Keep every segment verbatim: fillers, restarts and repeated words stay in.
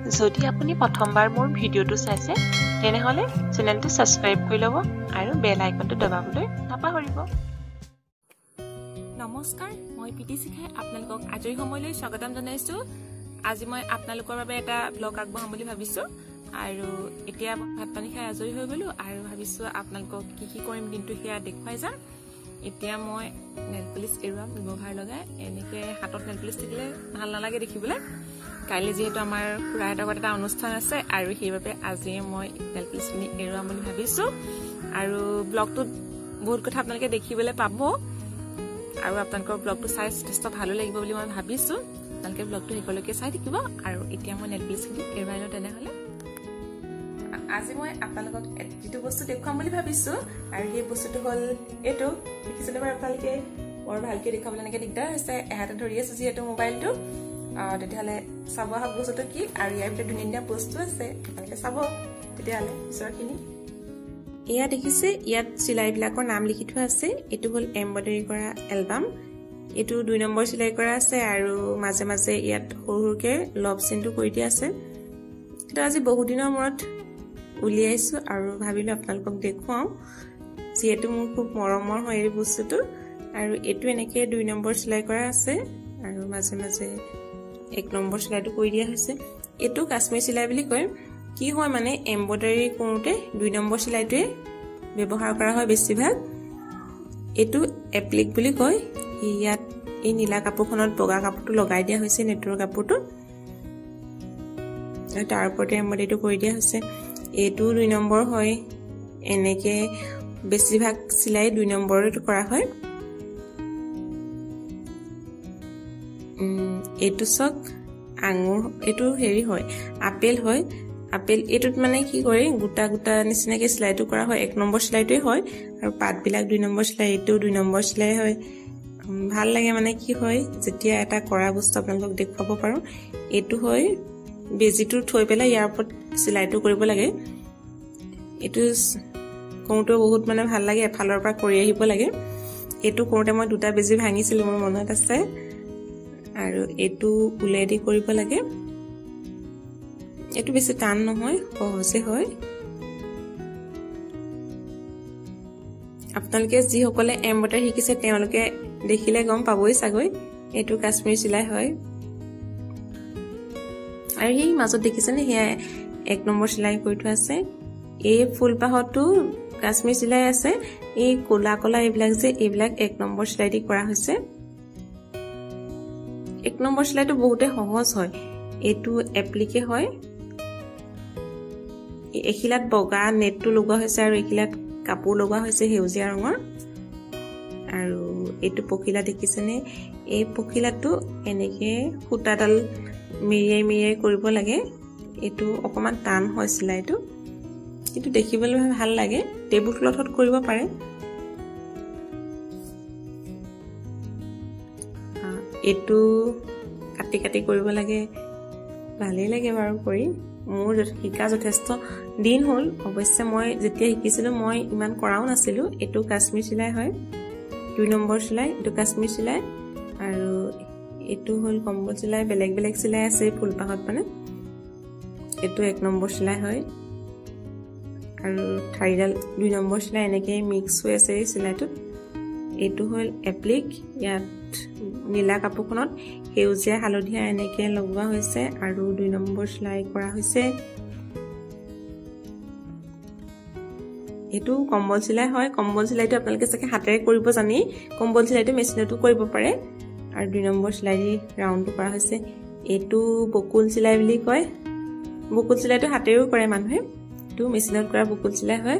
যদি আপুনি প্ৰথমবাৰ মোৰ ভিডিঅ'টো চাইছে তেনেহলে চেনেলটো সাবস্ক্ৰাইব কৰি ল'ব আৰু বেল আইকনটো দবাবলৈ নাপাহৰিব। নমস্কাৰ, মই পিটি শিখাই আপোনালোকক আজৰি সময়লৈ স্বাগতম জনাইছো। আজি মই আপোনালোকৰ বাবে এটা ব্লগ আগবঢ়াম বুলি ভাবিছো আৰু এতিয়া ভাত পানী খাই আজৰি হৈ গলো আৰু ভাবিছো আপোনালোকক কি কি কৰিম দিনটো সেয়া দেখুৱাই যাম। এতিয়া মই নেল পলিশ এৰুৱাম ব্যৱহাৰ লগাই। এনেকে হাতত নেল পলিশ থাকিলে ভাল নালাগে দেখিবলৈ। কাইলৈ যেহেতু আমাৰ খুৰাহঁতৰ ঘৰত এটা অনুষ্ঠান আছে আৰু সেইবাবে আজি মই নেল পলিশখিনি এৰুৱাম বুলি ভাবিছো আৰু ব্লগটোত বহুত কথা আপোনালোকে দেখিবলৈ পাব আৰু আপোনালোকৰ ব্লগটো চাই যথেষ্ট ভালো লাগিব বুলি মই ভাবিছো। আপোনালোকে ব্লগটো শেষলৈকে চাই থাকিব আৰু এতিয়া মই নেল পলিশখিনি এৰুৱাই লওঁ। তেনেহলে আজি মই আপোনালোকক যিটো বস্তু দেখুৱাম বুলি ভাবিছো আৰু সেই বস্তুটো হ'ল এইটো। দেখিছেনে বাৰু আপোনালোকে? বৰ ভালকে দেখুৱাবলৈ এনেকে দিগদাৰ হৈছে, এহাতে ধৰি আছে যিহেতু মোবাইলটো। তেতিয়াহ'লে চাব অহা বস্তুটো কি আৰু ইয়াৰ ভিতৰত ধুনীয়া ধুনীয়া বস্তু আছে, আপোনালোকে চাব তেতিয়াহ'লে পিছৰখিনি। এয়া দেখিছে, ইয়াত চিলাইবিলাকৰ নাম লিখি থোৱা আছে। এইটো হ'ল এম্ব্ৰইডাৰী কৰা এলবাম। এইটো দুই নম্বৰ চিলাই কৰা আছে আৰু মাজে মাজে ইয়াত সৰু সৰুকৈ লভ চিনটো কৰি দিয়া আছে। এইটো আজি বহুত দিনৰ মূৰত উলিয়াইছো আৰু ভাবিলো আপোনালোকক দেখুৱাওঁ, যিহেতু মোৰ খুব মৰমৰ হয় এই বস্তুটো। আৰু এইটো এনেকৈ দুই নম্বৰ চিলাই কৰা আছে আৰু মাজে মাজে এক নম্বৰ চিলাইটো কৰি দিয়া হৈছে। এইটো কাশ্মীৰ চিলাই বুলি কয়। কি হয় মানে এম্ব্ৰইডাৰী কৰোঁতে দুই নম্বৰ চিলাইটোৱে ব্যৱহাৰ কৰা হয় বেছিভাগ। এইটো এপ্লিক বুলি কয়। ইয়াত এই নীলা কাপোৰখনত বগা কাপোৰটো লগাই দিয়া হৈছে, নেটৰ কাপোৰটো, আৰু তাৰ ওপৰতে এম্ব্ৰইডাৰীটো কৰি দিয়া হৈছে। এইটো দুই নম্বৰ হয়। এনেকে বেছিভাগ চিলাই দুই নম্বৰটো কৰা হয়। এইটো চক আঙুৰ, এইটো হেৰি হয় আপেল হয়। আপেল এইটোত মানে কি কৰে গোটা গোটা নিচিনাকে চিলাইটো কৰা হয়। এক নম্বৰ চিলাইটোৱে হয় আৰু পাতবিলাক দুই নম্বৰ চিলাই, এইটো দুই নম্বৰ চিলাই হয়। ভাল লাগে মানে কি হয় যেতিয়া এটা কৰা বস্তু আপোনালোকক দেখুৱাব পাৰো। এইটো হয় বেজিটো থৈ পেলাই ইয়াৰ ওপৰত চিলাইটো কৰিব লাগে। এইটো কৰোঁতে বহুত মানে ভাল লাগে, এফালৰ পৰা কৰি আহিব লাগে। এইটো কৰোঁতে মই দুটা বেজি ভাঙিছিলো, মোৰ মনত আছে। আৰু এইটো উলেদি কৰিব লাগে। এইটো বেছি টান নহয়, সহজে হয়। আপোনালোকে যিসকলে এম্ব্ৰইডাৰী শিকিছে তেওঁলোকে দেখিলে গম পাবই চাগৈ, এইটো কাশ্মীৰ চিলাই হয়। আৰু সেই মাজত দেখিছেনে, সেয়া এক নম্বৰ চিলাই কৰি থোৱা আছে। এই ফুলপাহতো কাশ্মীৰ চিলাই আছে। এই কলা কলা এইবিলাক যে এইবিলাক এক নম্বৰ চিলাই দি কৰা হৈছে। এক নম্বৰ চিলাইটো বহুতে সহজ হয়। এইটো এপ্লিকে হয়। এখিলাত বগা নেটটো লগোৱা হৈছে আৰু এখিলাত কাপোৰ লগোৱা হৈছে সেউজীয়া ৰঙৰ। আৰু এইটো পখিলা দেখিছেনে? এই পখিলাটো এনেকে সূতাডাল মেৰিয়াই মেৰিয়াই কৰিব লাগে। এইটো অকণমান টান হয় চিলাইটো, কিন্তু দেখিবলৈ ভাল লাগে। টেবুল ক্লথত কৰিব পাৰে। এইটো কাটি কাটি কৰিব লাগে, ভালেই লাগে বাৰু কৰি। মোৰ শিকা যথেষ্ট দিন হ'ল। অৱশ্যে মই যেতিয়া শিকিছিলোঁ মই ইমান কৰাও নাছিলোঁ। এইটো কাশ্মীৰ চিলাই হয়, দুই নম্বৰ চিলাই। এইটো কাশ্মীৰ চিলাই আৰু এইটো হ'ল কম্বল চিলাই। বেলেগ বেলেগ চিলাই আছে ফুলপাহত মানে। এইটো এক নম্বৰ চিলাই হয় আৰু ঠাৰিডাল দুই নম্বৰ চিলাই। এনেকৈ মিক্স হৈ আছে এই চিলাইটোত। এইটো হ'ল এপ্লিক। ইয়াত নীলা কাপোৰখনত সেউজীয়া হালধীয়া এনেকৈ লগোৱা হৈছে আৰু দুই নম্বৰ চিলাই কৰা হৈছে। এইটো কম্বল চিলাই হয়। কম্বল চিলাইটো আপোনালোকে চাগে হাতেৰে কৰিব জানি, কম্বল চিলাইটো মেচিনতো কৰিব পাৰে। আৰু দুই নম্বৰ চিলাই দি ৰাউণ্ডটো কৰা হৈছে। এইটো বকুল চিলাই বুলি কয়। বকুল চিলাইটো হাতেৰেও কৰে মানুহে, এইটো মেচিনত কৰা বকুল চিলাই হয়।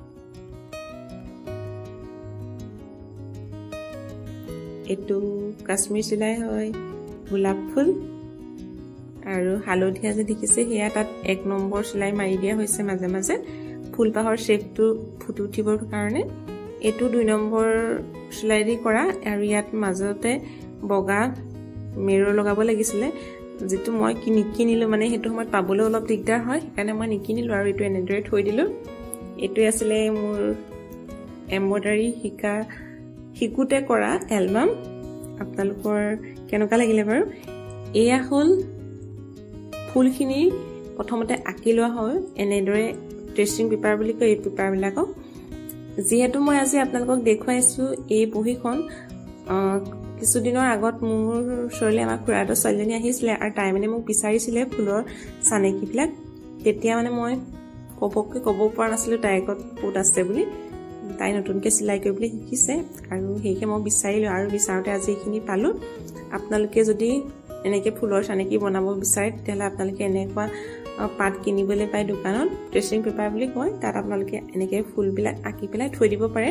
এইটো কাশ্মীৰ চিলাই হয়। গোলাপ ফুল আৰু হালধীয়া যে দেখিছে সেয়া তাত এক নম্বৰ চিলাই মাৰি দিয়া হৈছে মাজে মাজে ফুলপাহৰ শ্বেপটো ফুটি উঠিবৰ কাৰণে। এইটো দুই নম্বৰ চিলাই দি কৰা আৰু ইয়াত মাজতে বগা মেৰুৰ লগাব লাগিছিলে, যিটো মই নিকিনিলোঁ। মানে সেইটো সময়ত পাবলৈ অলপ দিগদাৰ হয়, সেইকাৰণে মই নিকিনিলোঁ আৰু এইটো এনেদৰে থৈ দিলোঁ। এইটোৱে আছিলে মোৰ এম্ব্ৰইডাৰী শিকা শিকোঁতে কৰা এলবাম। আপোনালোকৰ কেনেকুৱা লাগিলে বাৰু? এয়া হ'ল ফুলখিনি প্ৰথমতে আঁকি লোৱা হয় এনেদৰে ট্ৰেচিং পেপাৰ বুলি কয় এই পেপাৰবিলাকক যেহেতু মই আজি আপোনালোকক দেখুৱাইছো এই বহিখন কিছুদিনৰ আগত মোৰ ওচৰলৈ আমাৰ খুৰাটো ছোৱালীজনী আহিছিলে আৰু তাই মানে মোক বিচাৰিছিলে ফুলৰ চানেকিবিলাক তেতিয়া মানে মই কপককে ক'ব পৰা নাছিলো তাই ক'ত ক'ত আছে বুলি তাই নতুনকৈ চিলাই কৰিবলৈ শিকিছে আৰু সেইকে মই বিচাৰিলো আৰু বিচাৰোতে আজি এইখিনি পালো আপোনালোকে যদি এনেকৈ ফুলৰ চানেকি বনাব বিচাৰে তেতিয়াহ'লে আপোনালোকে এনেকুৱা পাত কিনিবলৈ পায় দোকানত ট্ৰেচিং পেপাৰ বুলি কয় তাত আপোনালোকে এনেকৈ ফুলবিলাক আঁকি পেলাই থৈ দিব পাৰে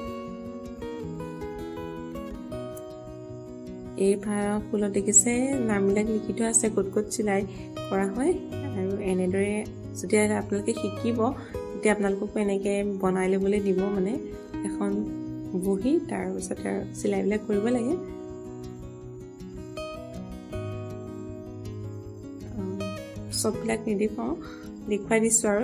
এই ফুলত দেখিছে নামবিলাক লিখি থোৱা আছে ক'ত ক'ত চিলাই কৰা হয় আৰু এনেদৰে যদি আপোনালোকে শিকিব তেতিয়া আপোনালোককো এনেকৈ বনাই ল'বলৈ দিব মানে এখন বহি তাৰপিছত আৰু চিলাইবিলাক কৰিব লাগে সববিলাক নিদেখাওঁ দেখুৱাই দিছোঁ আৰু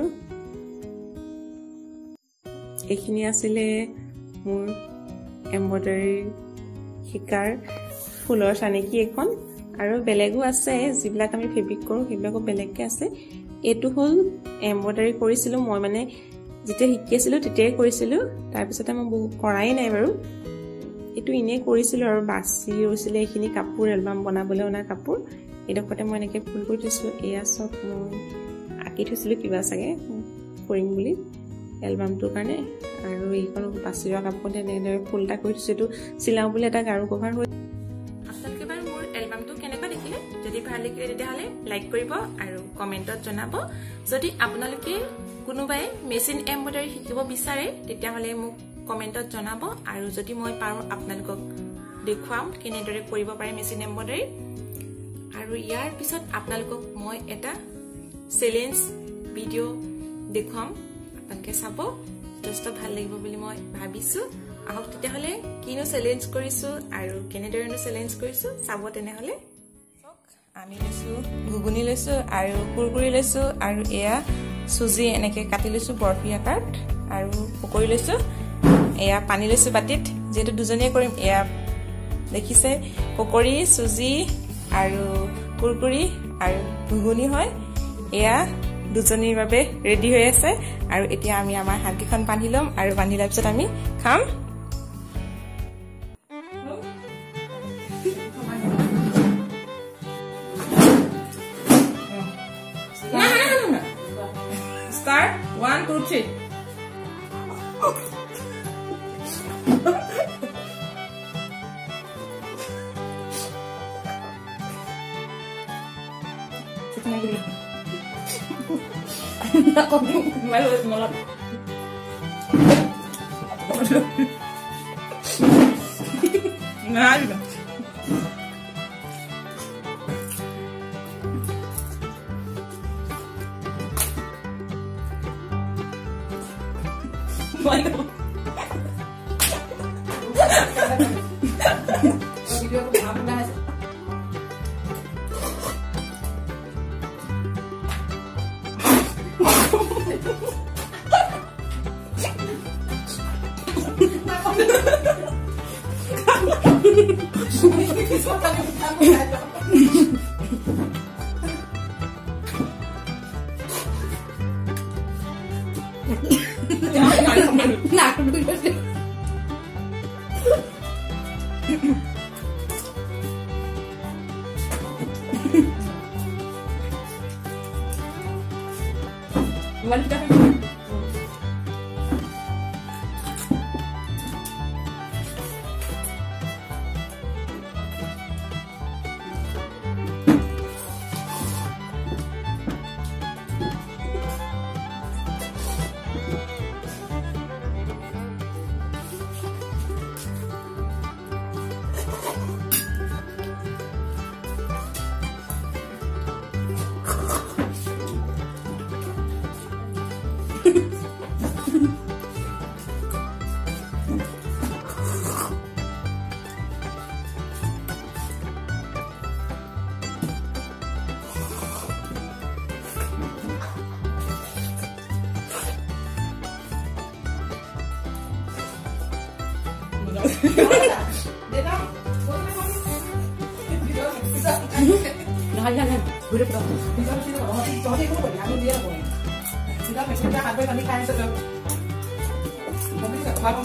এইখিনি আছিলে মোৰ এম্ব্ৰইডাৰী শিকাৰ ফুলৰ চানেকি এখন আৰু বেলেগো আছে যিবিলাক আমি ফেব্ৰিক কৰোঁ সেইবিলাকো বেলেগকৈ আছে এইটো হ'ল এম্ব্ৰইডাৰী কৰিছিলোঁ মই মানে যেতিয়া শিকি আছিলোঁ তেতিয়াই কৰিছিলোঁ তাৰপিছতে মই বহু কৰাই নাই বাৰু এইটো এনেই কৰিছিলোঁ আৰু বাছি হৈছিলে এইখিনি কাপোৰ এলবাম বনাবলৈ অনা কাপোৰ এইডোখৰতে মই এনেকৈ ফুল কৰি থৈছোঁ এয়া চব মই আঁকি থৈছিলোঁ কিবা চাগে কৰিম বুলি এলবামটোৰ কাৰণে আৰু এইখন বাছি লোৱা কাপোৰতে এনেদৰে ফুল এটা কৰি থৈছোঁ এইটো চিলাওঁ বুলি এটা গাৰু কভাৰ হৈ আপোনালোকে বাৰু মোৰ এলবামটো কেনেকুৱা দেখিলে যদি ভাল লাগিলে তেতিয়াহ'লে লাইক কৰিব আৰু কমেণ্টত জনাব যদি আপোনালোকে কোনোবাই মেচিন এম্ব্ৰইডাৰী শিকিব বিচাৰে তেতিয়াহ'লে মোক কমেণ্টত জনাব আৰু যদি মই পাৰোঁ আপোনালোকক দেখুৱাম কেনেদৰে কৰিব পাৰে মেচিন এম্ব্ৰইডাৰী আৰু ইয়াৰ পিছত আপোনালোকক মই এটা চেলেঞ্জ ভিডিঅ' দেখুৱাম আপোনালোকে চাব যথেষ্ট ভাল লাগিব বুলি মই ভাবিছোঁ আহক তেতিয়াহ'লে কিনো চেলেঞ্জ কৰিছোঁ আৰু কেনেদৰেনো চেলেঞ্জ কৰিছোঁ চাব তেনেহ'লে আমি লৈছোঁ ঘুগুনি লৈছোঁ আৰু কুৰকুৰি লৈছোঁ আৰু এয়া চুজি এনেকৈ কাটি লৈছোঁ বৰফি আকাৰত আৰু পকৰি লৈছোঁ এয়া পানী লৈছোঁ বাতিত যিহেতু দুজনীয়ে কৰিম এয়া দেখিছে পকৰি চুজি আৰু কুৰকুৰি আৰু ঘুগুনি হয় এয়া দুজনীৰ বাবে ৰেডি হৈ আছে আৰু এতিয়া আমি আমাৰ হাতকেইখন বান্ধি ল'ম আৰু বান্ধি লোৱাৰ পিছত আমি খাম Start one two three Aku malu malam. Nggak ada. Malu. Video aku apa dah? Jangan, jangan. Udah kita, kita kita kalau masih cuma itu boleh, aku dia boleh. Kita mesti kita ada nanti kain saja. Nanti kita baru.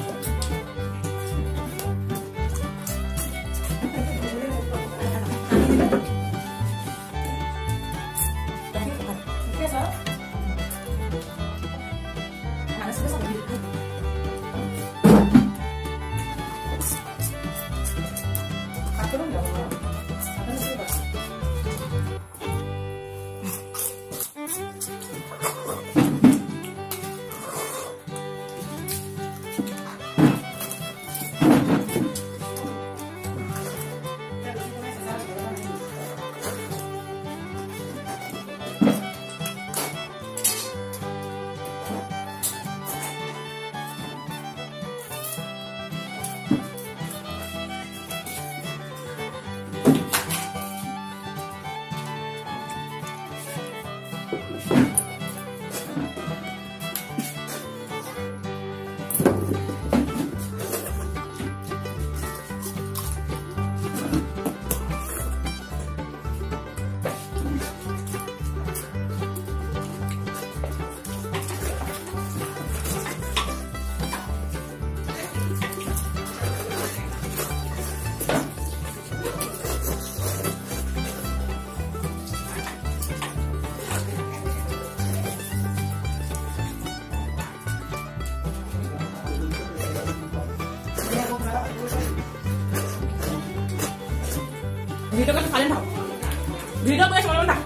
Video kan kalian tahu. Video boleh sama mana?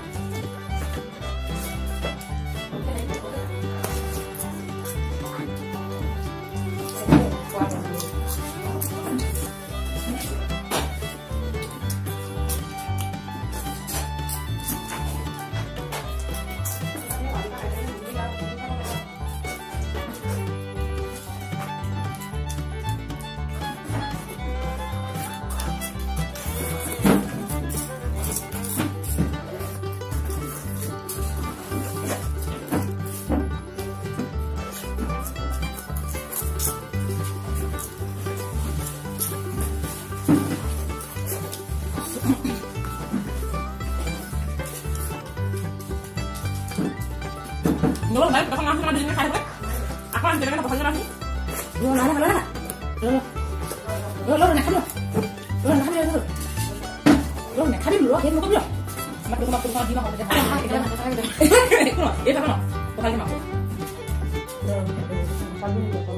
Belum, baik, kita langsung ada dengan karet. Aku nanti dengan apa lagi? Lo nana, lo nana. Lo. Lo lo nak dulu. Lo nak dulu. Lo nak dulu, lo mau dulu. Mak lu mak lu di mana aja. Itu nak saya deh. Itu mah, itu kan. Bukan mak. Lo, kalau lu kalau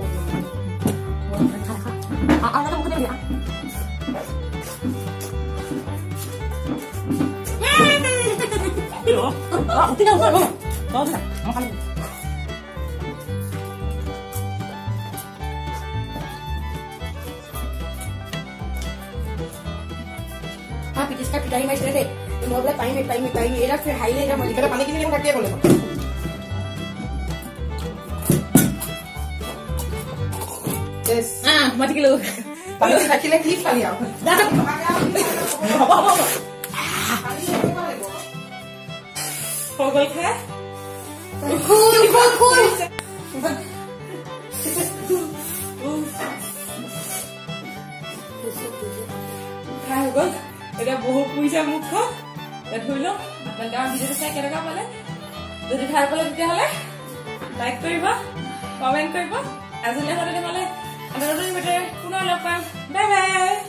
lu. Ah, ah, kamu ketemu dia. Yo. Ah, tinggal lo. Kau bisa. Makan. आप इसका पिटाई में चले थे तो बोला time में time में टाइम में एरा फिर हाईले का मलिका पानी के लिए काट के बोले यस हां मत के लोग पानी से काट के क्लिप खाली आओ दादा बाबा बाबा हो गई है cool cool cool काय हो गई এটা বহুত পইচা মুখ এটা ধইলো আপনারা ভিডিওটা চাই কেনেকা পালে যদি ভাল পালে তেতিয়াহলে লাইক কৰিবা কমেন্ট কৰিবা আজিলে হলে হলে আন্দাজ ভিডিও পুনৰ লগ পাম বাই বাই